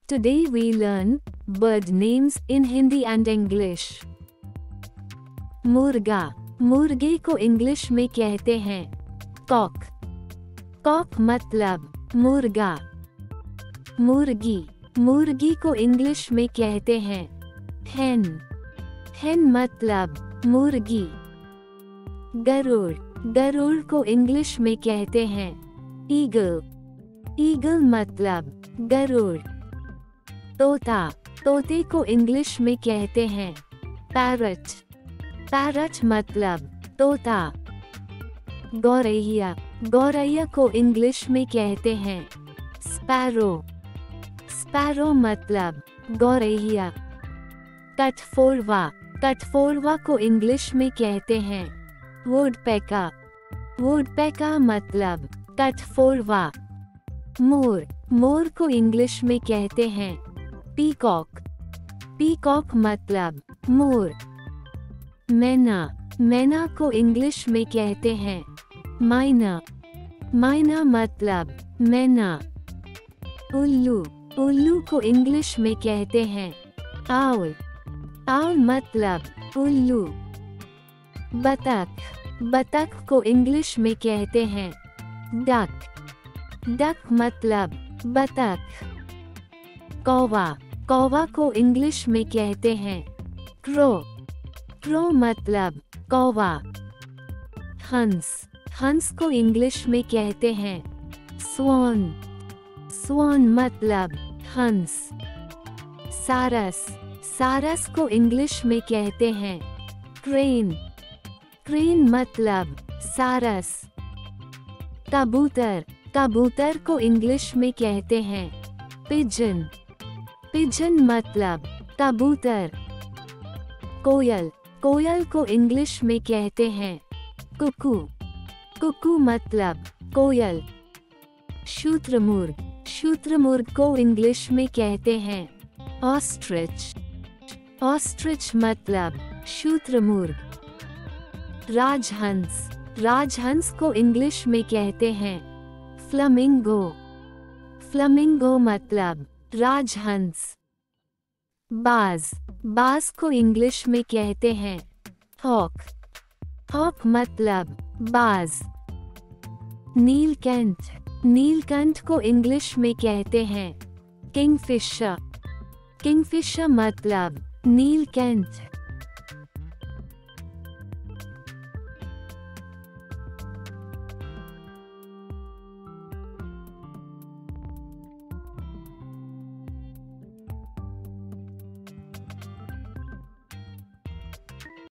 Today we learn bird names in Hindi and English. मुर्गा, मुर्गे को इंग्लिश में कहते हैं कॉक. कॉक मतलब मुर्गा. मुर्गी, मुर्गी को इंग्लिश में कहते हैं hen. hen मतलब मुर्गी. गरुड़, गरुड़ को इंग्लिश में कहते हैं ईगल. ईगल मतलब गरुड़. तोता, तोते को इंग्लिश में कहते हैं पैरट. पैरट मतलब तोता. गौरैया, गौरैया को इंग्लिश में कहते हैं स्पैरो. स्पैरो मतलब गौरैया. कठफोड़वा, कठफोड़वा को इंग्लिश में कहते हैं वुडपेकर. वुडपेकर मतलब कठफोड़वा. मोर, मोर को इंग्लिश में कहते हैं पीकॉक. पीकॉक मतलब मोर. मैना, मैना को इंग्लिश में कहते हैं माइना. माइना मतलब मैना. उल्लू, उल्लू को इंग्लिश में कहते हैं आउल. आउल मतलब उल्लू. बतख, बतख को इंग्लिश में कहते हैं डक. डक मतलब बतख. कौवा, कौवा को इंग्लिश में कहते हैं क्रो. क्रो मतलब कौवा. हंस, हंस को इंग्लिश में कहते हैं स्वान. स्वान मतलब हंस. सारस, सारस को इंग्लिश में कहते हैं क्रेन. क्रेन मतलब सारस. कबूतर, कबूतर को इंग्लिश में कहते हैं पिजन. पिजन मतलब कबूतर. कोयल, कोयल को इंग्लिश में कहते हैं कुकू. कुकू मतलब कोयल. शूत्रमुर्ग, शूत्रमुर्ग को इंग्लिश में कहते हैं ऑस्ट्रिच. ऑस्ट्रिच मतलब शूत्रमुर्ग. राजहंस, राजहंस को इंग्लिश में कहते हैं फ्लेमिंगो. फ्लेमिंगो मतलब राजहंस. बाज, बाज को इंग्लिश में कहते हैं हॉक. हॉक मतलब बाज. नीलकंठ, नीलकंठ को इंग्लिश में कहते हैं किंगफिशर. किंगफिशर मतलब नीलकंठ.